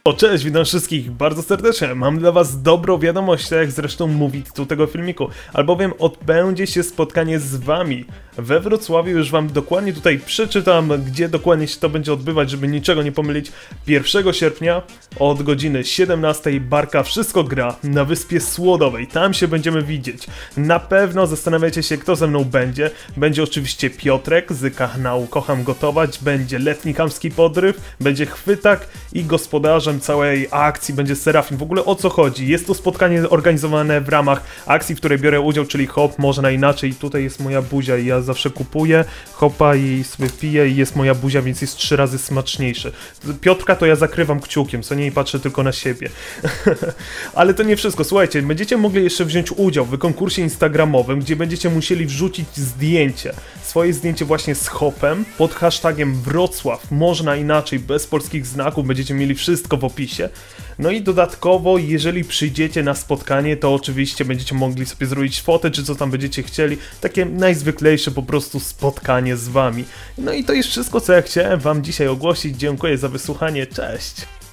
O, cześć, witam wszystkich bardzo serdecznie. Mam dla was dobrą wiadomość, tak jak zresztą mówi tytuł tego filmiku, albowiem odbędzie się spotkanie z wami we Wrocławiu. Już wam dokładnie tutaj przeczytam, gdzie dokładnie się to będzie odbywać, żeby niczego nie pomylić. 1 sierpnia od godziny 17 Barka Wszystko Gra na Wyspie Słodowej. Tam się będziemy widzieć. Na pewno zastanawiacie się, kto ze mną będzie. Będzie oczywiście Piotrek z kanału Kocham Gotować, będzie Letni Chamski Podryw, będzie Chwytak i gospodarzem całej akcji będzie Serafin. W ogóle o co chodzi? Jest to spotkanie organizowane w ramach akcji, w której biorę udział, czyli hop, można inaczej. Tutaj jest moja buzia i ja zawsze kupuję hopa i sobie piję i jest moja buzia, więc jest 3 razy smaczniejszy. Piotrka to ja zakrywam kciukiem, co nie, i patrzę tylko na siebie. Ale to nie wszystko, słuchajcie, będziecie mogli jeszcze wziąć udział w konkursie instagramowym, gdzie będziecie musieli wrzucić zdjęcie. Swoje zdjęcie właśnie z hopem pod hashtagiem Wrocław, można inaczej, bez polskich znaków, będziecie mieli wszystko w opisie. No i dodatkowo, jeżeli przyjdziecie na spotkanie, to oczywiście będziecie mogli sobie zrobić fotę, czy co tam będziecie chcieli. Takie najzwyklejsze po prostu spotkanie z wami. No i to jest wszystko, co ja chciałem wam dzisiaj ogłosić. Dziękuję za wysłuchanie, cześć!